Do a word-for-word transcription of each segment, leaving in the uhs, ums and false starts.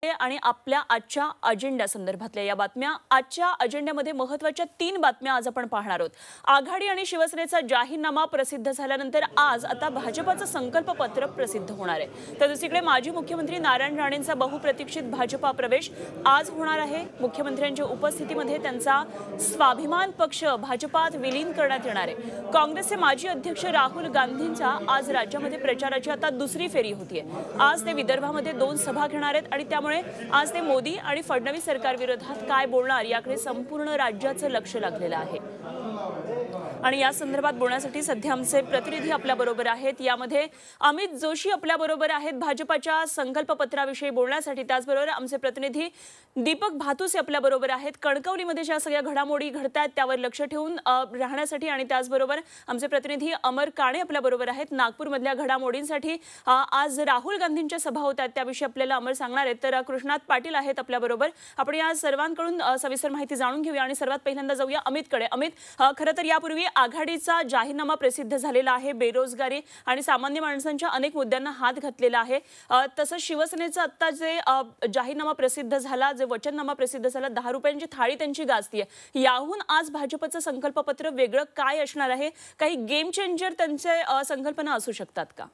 आणि आपल्या आजच्या अजेंडा संदर्भातल्या या बातम्या आजच्या अजेंड्यामध्ये महत्त्वाच्या तीन बातम्या आज आपण पाहणार आहोत। आघाडी आणि शिवसेनेचा जाहीरनामा प्रसिद्ध झाल्यानंतर आज आता भाजपचं संकल्प पत्र प्रसिद्ध होणार आहे। तर दुसरीकडे माजी मुख्यमंत्री नारायण राणेंचा बहुप्रतीक्षित भाजपा प्रवेश आज होणार आहे। मुख्यमंत्र्यांच्या उपस्थितीमध्ये त्यांचा स्वाभिमान पक्ष भाजपात विलीन करण्यात येणार आहे। काँग्रेसचे माजी अध्यक्ष राहुल गांधींचा आज राज्यामध्ये प्रचाराची आता दुसरी फेरी होतीये। आज ते विदर्भामध्ये दोन सभा घेणार आहेत आणि त्यामुळे आज ते मोदी आणि फडणवीस सरकार विरोधात काय बोलणार याकडे संपूर्ण राज्याचं लक्ष लागलेलं आहे। आणि या संदर्भात बोलण्यासाठी सध्या आमचे प्रतिनिधी आपल्या बरोबर आहेत। यामध्ये अमित जोशी आपल्या बरोबर आहेत भाजपच्या संकल्प पत्राविषयी बोलण्यासाठी। त्याचबरोबर आमचे प्रतिनिधी दीपक भातुसे आपल्या बरोबर आहेत कणकवलीमध्ये ज्या सगळ्या घडामोडी घडतात त्यावर लक्ष ठेवून राहण्यासाठी। आणि त्याचबरोबर आमचे प्रतिनिधी अमर काणे आपल्या बरोबर आहेत नागपूरमधल्या घडामोडींसाठी। आज राहुल गांधींच्या सभा होतात त्याविषयी आपल्याला अमर सांगणार आहेत। तर कृष्णात पाटील आहेत आपल्या बरोबर। आपण या सर्वांकडून सविस्तर माहिती जाणून घेऊया आणि सर्वात पहिल्यांदा जाऊया अमितकडे। अमित, खरं तर यापूर्वी आघाडीचा जाहीरनामा प्रसिद्ध झालेला आहे। बेरोजगारी आणि सामान्य माणसांच्या अनेक मुद्द्यांना हात घातलेला आहे। तसंच शिवसेनेचा आता जे जाहीरनामा प्रसिद्ध झाला, जे वचननामा प्रसिद्ध झाला, दहा रुपयांची थाळी त्यांची गाजतीये। याहून आज भाजपचं संकल्पपत्र वेगळं काय असणार आहे? काही गेम चेंजर त्यांचे संकल्पना असू शकतात का?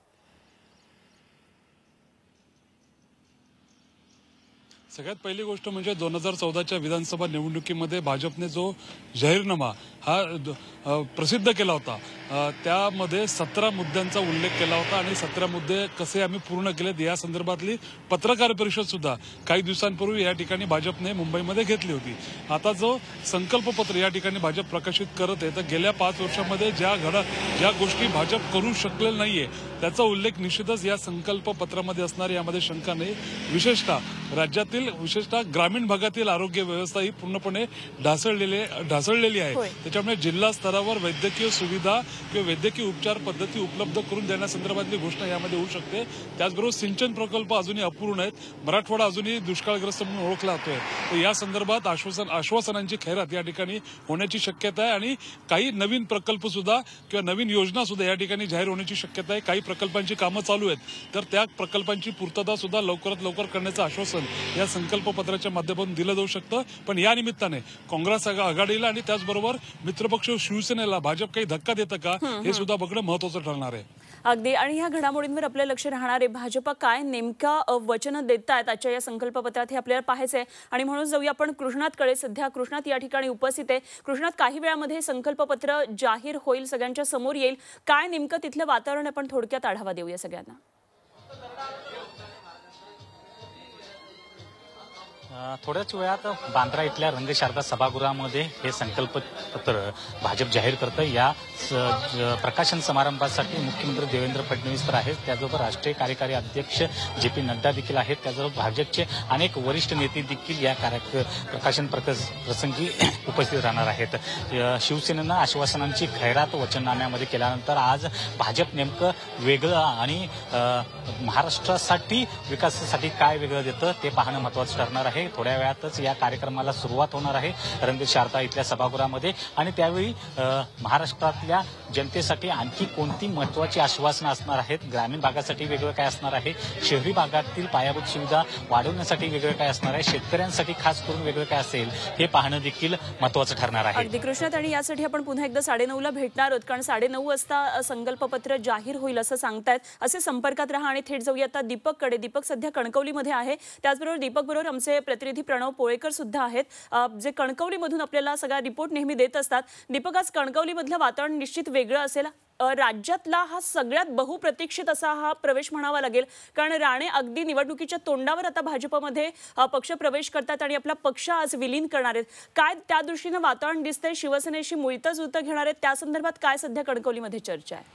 सगळ्यात पहिली गोष्ट म्हणजे दोन हजार चौदाच्या विधानसभा निवडणुकीमध्ये भाजपने जो जाहीरनामा हा प्रसिद्ध केला होता त्यामध्ये सतरा मुद्द्यांचा उल्लेख केला होता आणि सतरा मुद्दे कसे आम्ही पूर्ण केलेत या संदर्भातली पत्रकार परिषद सुद्धा काही दिवसांपूर्वी या ठिकाणी भाजपने मुंबईमध्ये घेतली होती। आता जो संकल्पपत्र या ठिकाणी भाजप प्रकाशित करत आहे तर गेल्या पाच वर्षांमध्ये ज्या घडा ज्या गोष्टी भाजप करू शकलेलं नाहीये त्याचा उल्लेख निश्चितच या संकल्प पत्रामध्ये असणार यामध्ये शंका नाही। विशेषतः राज्यातील विशेषतः ग्रामीण भागातील आरोग्य व्यवस्था ही पूर्णपणे ढासळलेली ढासळलेली आहे। त्याच्यामुळे जिल्हा स्तरावर वैद्यकीय सुविधा किंवा वैद्यकीय उपचार पद्धती उपलब्ध करून देण्यासंदर्भातली घोषणा यामध्ये होऊ शकते। त्याचबरोबर सिंचन प्रकल्प अजूनही अपूर्ण आहेत। मराठवाडा अजूनही दुष्काळग्रस्त म्हणून ओळखला जातोय। तर या संदर्भात आश्वासन आश्वासनांची खैरात या ठिकाणी होण्याची शक्यता आहे आणि काही नवीन प्रकल्प सुद्धा किंवा नवीन योजना सुद्धा या ठिकाणी जाहीर होण्याची शक्यता आहे। काही प्रकल्पांची कामं चालू आहेत तर त्या प्रकल्पांची पूर्तता सुद्धा लवकरात लवकर करण्याचं आश्वासन या संकल्पपत्राच्या माध्यमातून दिलं जाऊ शकतं। पण या निमित्ताने काँग्रेस आघाडीला आणि त्याचबरोबर मित्रपक्ष शिवसेनेला भाजप काही धक्का देतं का हे सुद्धा बघणं महत्त्वाचं ठरणार आहे। अगदी, आणि ह्या घडामोडींवर आपलं लक्ष राहणार आहे। भाजप काय नेमका वचन देतायत आजच्या या संकल्पपत्रात हे आपल्याला पाहायचं आहे। आणि म्हणून जाऊया आपण कृष्णातकडे। सध्या कृष्णात या ठिकाणी उपस्थित आहे। कृष्णात, काही वेळामध्ये संकल्पपत्र जाहीर होईल, सगळ्यांच्या समोर येईल, काय नेमकं तिथलं वातावरण आपण थोडक्यात आढावा देऊया सगळ्यांना। थोड्याच वेळात बांद्रा इथल्या रंगशारदा सभागृहामध्ये हे संकल्पपत्र भाजप जाहीर करतं। या प्रकाशन समारंभासाठी मुख्यमंत्री देवेंद्र फडणवीस तर आहेत, त्याचबरोबर राष्ट्रीय कार्यकारी अध्यक्ष जे पी नड्डा देखील आहेत, त्याचबरोबर भाजपचे अनेक वरिष्ठ नेते देखील या प्रकाशन प्रसंगी उपस्थित राहणार आहेत। शिवसेनेनं आश्वासनांची खैरात वचननाम्यामध्ये केल्यानंतर आज भाजप नेमकं वेगळं आणि महाराष्ट्रासाठी विकासासाठी काय वेगळं देतं ते पाहणं महत्त्वाचं ठरणार आहे। थोड्या वेळातच या कार्यक्रमाला सुरुवात होणार आहे रंगशारदा इथल्या सभागृहामध्ये आणि त्यावेळी महाराष्ट्रातल्या जनतेसाठी आणखी कोणती महत्त्वाची आश्वासनं असणार आहेत, ग्रामीण भागासाठी वेगळं काय असणार आहे, शहरी भागातील पायाभूत सुविधा वाढवण्यासाठी वेगळं काय असणार आहे, शेतकऱ्यांसाठी खास करून वेगळं काय असेल हे पाहणं देखील महत्त्वाचं ठरणार आहे। अगदी कृष्णात, आणि यासाठी आपण पुन्हा एकदा साडेनऊ ला भेटणार आहोत कारण साडेनऊ वाजता संकल्पपत्र जाहीर होईल असं सांगतायत। असे संपर्कात राहा आणि थेट जाऊया आता दीपककडे। दीपक सध्या कणकवलीमध्ये आहे, त्याचबरोबर दीपक बरोबर आमचे प्रतिनिधी प्रणव पोळेकर सुद्धा आहेत जे कणकवलीमधून आपल्याला सगळा रिपोर्ट नेहमी देत असतात। दीपक, आज कणकवलीमधलं वातावरण निश्चित वेगळं असेल। राज्यातला हा सगळ्यात बहुप्रतीक्षित असा हा प्रवेश म्हणावा लागेल कारण राणे अगदी निवडणुकीच्या तोंडावर आता भाजपमध्ये पक्ष प्रवेश करतात आणि आपला पक्ष आज विलीन करणार आहेत। काय त्या दृष्टीनं वातावरण दिसतंय? शिवसेनेशी मुळतं जुळतं घेणार आहेत त्या संदर्भात काय सध्या कणकवलीमध्ये चर्चा आहे?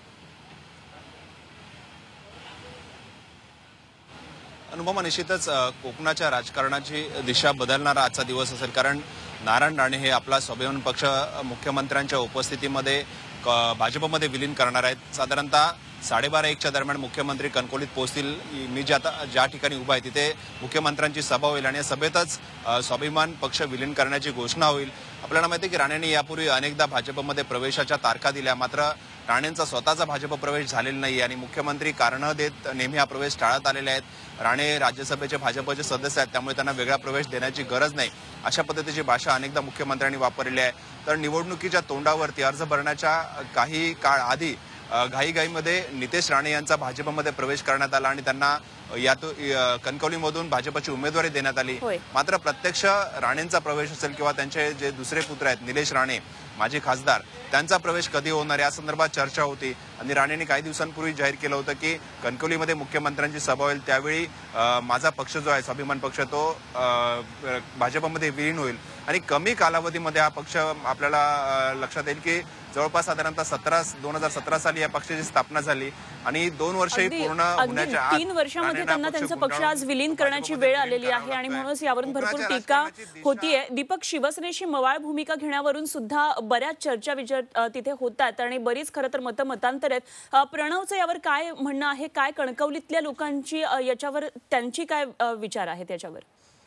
अनुपमा, निश्चितच कोकणाच्या राजकारणाची दिशा बदलणारा आजचा दिवस असेल कारण नारायण राणे हे आपला स्वाभिमान पक्ष मुख्यमंत्र्यांच्या उपस्थितीमध्ये भाजपमध्ये विलीन करणार आहेत। साधारणतः साडेबारा एकच्या दरम्यान मुख्यमंत्री कणकवलीत पोहोचतील। मी ज्या ज्या ठिकाणी उभा आहे तिथे मुख्यमंत्र्यांची सभा होईल आणि या सभेतच स्वाभिमान पक्ष विलीन करण्याची घोषणा होईल। आपल्याला माहिती आहे की राणेंनी यापूर्वी अनेकदा भाजपमध्ये प्रवेशाच्या तारखा दिल्या, मात्र राणेंचा स्वतःचा भाजप प्रवेश झालेला नाही आणि मुख्यमंत्री कारणं देत नेहमी हा प्रवेश टाळत आलेले आहेत। राणे राज्यसभेचे भाजपचे सदस्य आहेत, त्यामुळे त्यांना वेगळा प्रवेश देण्याची गरज नाही, अशा पद्धतीची भाषा अनेकदा मुख्यमंत्र्यांनी वापरलेली आहे। तर निवडणुकीच्या तोंडावरती अर्ज भरण्याच्या काही काळ आधी घाईघाईमध्ये नितेश राणे यांचा भाजपमध्ये प्रवेश करण्यात आला आणि त्यांना यातून कणकवलीमधून भाजपची उमेदवारी देण्यात आली। मात्र प्रत्यक्ष राणेंचा प्रवेश असेल किंवा त्यांचे जे दुसरे पुत्र आहेत निलेश राणे माजी खासदार, त्यांचा प्रवेश कधी होणार या संदर्भात चर्चा होती आणि राणेंनी काही दिवसांपूर्वी जाहीर केलं होतं की कणकवलीमध्ये मुख्यमंत्र्यांची सभा होईल, त्यावेळी माझा पक्ष जो आहे स्वाभिमान पक्ष तो भाजपमध्ये विलीन होईल आणि कमी कालावधीमध्ये हा पक्ष आपल्याला लक्षात येईल की जवळपास साधारणतः सतरा दोन हजार सतरा साली या पक्षाची स्थापना झाली आणि दोन वर्षही पूर्ण होण्याच्या आत तीन वर्षामध्ये त्यांना त्यांचा पक्ष आज विलीन करण्याची वेळ आलेली आहे आणि म्हणूनच यावरून भरपूर टीका होतीये। दीपक, शिवसेनेची मवाळ भूमिका घेण्यावरून सुद्धा बऱ्याच चर्चा विचार तिथे होतात आणि बरीच खरं तर मतं मतांतर आहेत। प्रणवचं यावर काय म्हणणं आहे, काय कणकवलीतल्या लोकांची याच्यावर त्यांची काय विचार आहे त्याच्यावर?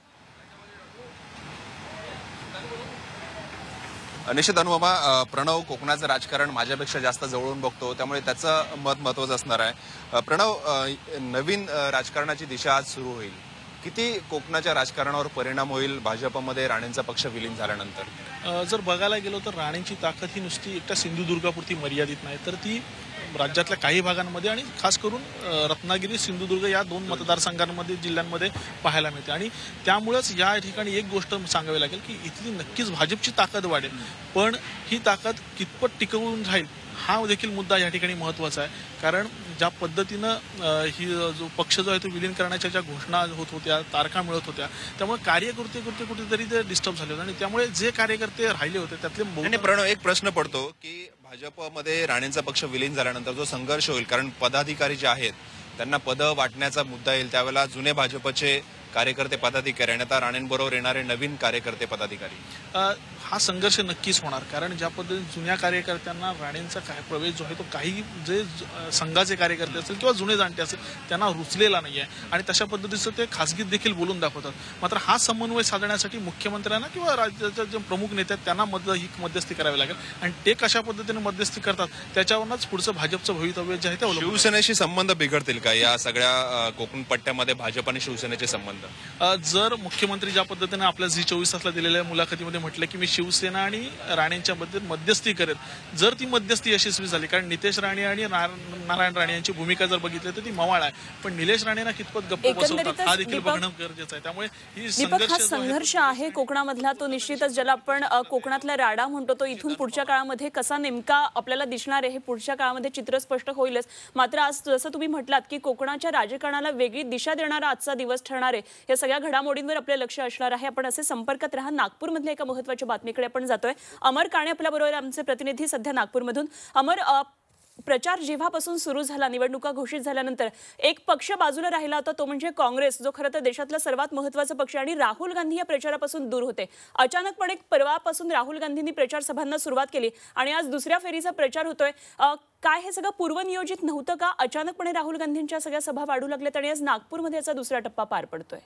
निश्चित अनुपमा, प्रणव कोकणाचं राजकारण माझ्यापेक्षा जास्त जवळून बघतो, त्यामुळे त्याचं मत महत्वाचं असणार आहे। प्रणव, नवीन राजकारणाची दिशा आज सुरू होईल, किती कोकणाच्या राजकारणावर परिणाम होईल भाजपमध्ये राणेंचा पक्ष विलीन झाल्यानंतर? जर बघायला गेलो तर राणेंची ताकद ही नुसती एकट्या सिंधुदुर्गापुरती मर्यादित नाही, तर ती राज्यातल्या काही भागांमध्ये आणि खास करून रत्नागिरी सिंधुदुर्ग या दोन मतदारसंघांमध्ये जिल्ह्यांमध्ये पाहायला मिळते आणि त्यामुळेच या ठिकाणी एक गोष्ट सांगावी लागेल की इथली नक्कीच भाजपची ताकद वाढेल, पण ही ताकद कितपत टिकवून राहील हा देखील मुद्दा या ठिकाणी महत्वाचा आहे। कारण ज्या पद्धतीनं ही जो पक्ष जो आहे तो विलीन करण्याच्या ज्या घोषणा होत होत्या, तारखा मिळत होत्या, त्यामुळे कार्यकर्ते कुठे कुठेतरी ते डिस्टर्ब झाले होते आणि त्यामुळे जे कार्यकर्ते राहिले होते त्यातले प्रणव, एक प्रश्न पडतो की भाजपमध्ये राणेंचा पक्ष विलीन झाल्यानंतर जो संघर्ष होईल, कारण पदाधिकारी जे आहेत त्यांना पदं वाटण्याचा मुद्दा येईल, त्यावेळेला जुने भाजपचे कार्यकर्ते पदाधिकारी आणि आता राणेंबरोबर येणारे नवीन कार्यकर्ते पदाधिकारी, हा संघर्ष नक्कीच होणार। कारण ज्या पद्धतीने जुन्या कार्यकर्त्यांना राणेंचा काय प्रवेश जो आहे तो काही जे संघाचे कार्यकर्ते असतील किंवा जुने जाणते असतील त्यांना रुचलेला नाहीये आणि तशा पद्धतीचं ते खासगीत देखील बोलून दाखवतात। मात्र हा समन्वय साधण्यासाठी मुख्यमंत्र्यांना किंवा राज्याच्या जे प्रमुख नेते आहेत त्यांना मद ही मध्यस्थी करावी लागेल आणि ते कशा पद्धतीने मध्यस्थी करतात त्याच्यावरच पुढचं भाजपचं भवितव्य जे आहे ते शिवसेनेशी संबंध बिघडतील का या सगळ्या कोकण पट्ट्यामध्ये भाजप आणि शिवसेनेचे संबंध? जर मुख्यमंत्री ज्या पद्धतीने आपल्या झी चोवीस तासला दिलेल्या मुलाखतीमध्ये म्हटलं की मी शिवसेना आणि राणेंच्या मध्ये मध्यस्थी करेल, जर ती मध्यस्थी यशस्वी झाली, कारण नितेश राणे आणि नारायण राणे यांची भूमिका जर बघितली तर ती मवाळ आहे, पण निलेश राणेंना कितपत गप्प बसवतात हा देखील बघणं गरजेचं आहे। त्यामुळे ही संघर्ष आहे कोकणामधला, तो निश्चितच ज्याला आपण कोकणातला राडा म्हणतो तो इथून पुढच्या काळामध्ये कसा नेमका आपल्याला दिसणार आहे हे पुढच्या काळामध्ये चित्र स्पष्ट होईलच। मात्र आज जसं तुम्ही म्हटलात की कोकणाच्या राजकारणाला वेगळी दिशा देणारा आजचा दिवस ठरणार आहे, या सगळ्या घडामोडींवर आपले लक्ष असणार आहे। आपण असे संपर्कात राहा। नागपूरमधल्या एका महत्त्वाच्या बातमीकडे आपण जातोय। अमर काणे आपल्या बरोबर, आमचे प्रतिनिधी सध्या नागपूरमधून। अमर, प्रचार जेव्हापासून सुरू झाला, निवडणुका घोषित झाल्यानंतर एक पक्ष बाजूला राहिला होता, तो म्हणजे काँग्रेस, जो खरं तर देशातला सर्वात महत्त्वाचा पक्ष आणि राहुल गांधी या प्रचारापासून दूर होते। अचानकपणे परवापासून राहुल गांधींनी प्रचार सभांना सुरुवात केली आणि आज दुसऱ्या फेरीचा प्रचार होतोय। काय हे सगळं पूर्वनियोजित नव्हतं का? अचानकपणे राहुल गांधींच्या सगळ्या सभा वाढू लागल्यात आणि आज नागपूरमध्ये याचा दुसरा टप्पा पार पडतोय।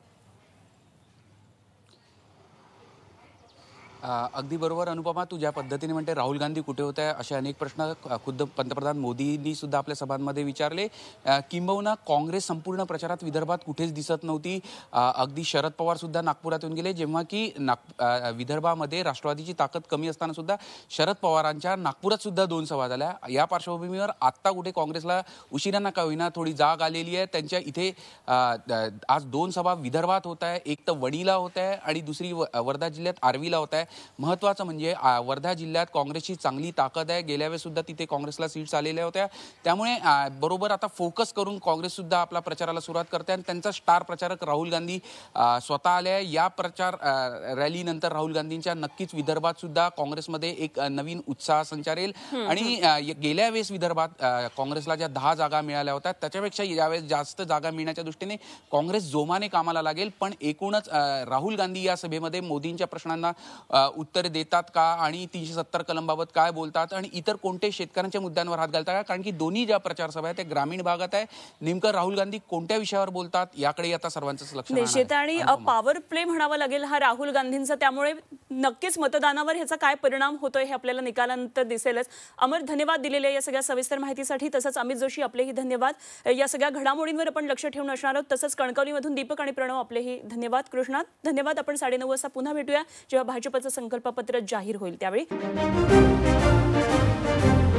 अगदी बरोबर अनुपमा, तू ज्या पद्धतीने म्हणते राहुल गांधी कुठे होते असे अनेक प्रश्न खुद्द पंतप्रधान मोदींनी सुद्धा आपल्या सभांमध्ये विचारले। किंबहुना काँग्रेस संपूर्ण प्रचारात विदर्भात कुठेच दिसत नव्हती। अगदी शरद पवार सुद्धा नागपुरात येऊन गेले, जेव्हा की नाग विदर्भामध्ये राष्ट्रवादीची ताकद कमी असताना सुद्धा शरद पवारांच्या नागपुरात सुद्धा दोन सभा झाल्या। या पार्श्वभूमीवर आत्ता कुठे काँग्रेसला उशिरांना का होईना थोडी जाग आलेली आहे। त्यांच्या इथे आज दोन सभा विदर्भात होत आहे, एक तर वणीला होत आहे आणि दुसरी वर्धा जिल्ह्यात आर्वीला होत आहे। महत्त्वाचं म्हणजे वर्धा जिल्ह्यात काँग्रेसची चांगली ताकद आहे, गेल्या वेळेस सुद्धा तिथे काँग्रेसला सीट्स आलेल्या होत्या, त्यामुळे बरोबर आता फोकस करून काँग्रेस सुद्धा आपला प्रचाराला सुरुवात करते आणि त्यांचा स्टार प्रचारक राहुल गांधी स्वतः आले। या प्रचार रॅलीनंतर राहुल गांधींच्या नक्कीच विदर्भात सुद्धा काँग्रेसमध्ये एक नवीन उत्साह संचारेल आणि गेल्या वेळेस विदर्भात काँग्रेसला ज्या दहा जागा मिळाल्या होत्या त्याच्यापेक्षा यावेळेस जास्त जागा मिळण्याच्या दृष्टीने काँग्रेस जोमाने कामाला लागेल। पण एकूणच राहुल गांधी या सभेमध्ये मोदींच्या प्रश्नांना उत्तर देतात का आणि तीनशे सत्तर कलमबाबत काय बोलतात आणि इतर कोणते शेतकऱ्यांच्या मुद्द्यांवर हात घालतात का? कारण की दोन्ही ज्या प्रचार सभा आहेत त्या ग्रामीण भागात आहे. नेमकं राहुल गांधी कोणत्या विषयावर बोलतात याकडे आता सर्वांचंच लक्ष राहणार आहे. निश्चित आणि पॉवर प्ले म्हणावा लागेल हा राहुल गांधींचा, त्यामुळे नक्कीच मतदानावर ह्याचा काय परिणाम होतोय हे आपल्याला निकालानंतर दिसेलच. अमर, धन्यवाद दिलेल्या या सगळ्या सविस्तर माहितीसाठी. तसंच अमित जोशी आपलेही धन्यवाद. या सगळ्या घडामोडींवर आपण लक्ष ठेवून असणार आहोत. तसंच कणकवलीमधून दीपक आणि प्रणव आपलेही धन्यवाद. कृष्णात धन्यवाद. आपण साडेनऊ वाजता पुन्हा भेटूया जेव्हा भाजपचं संकल्पपत्र जाहीर होईल त्यावेळी.